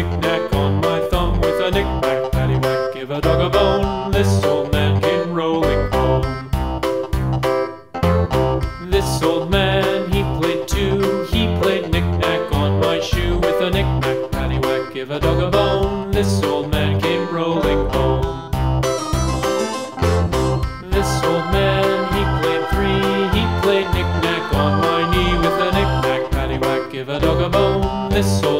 knick-knack on my thumb with a knick-knack, paddywhack, give a dog a bone. This old man came rolling home. This old man, he played too. He played knick-knack on my shoe with a knick-knack, paddywhack, give a dog a bone. This old man came rolling home. This old man, he played three. He played knick-knack on my knee with a knick-knack, paddywhack, give a dog a bone. This old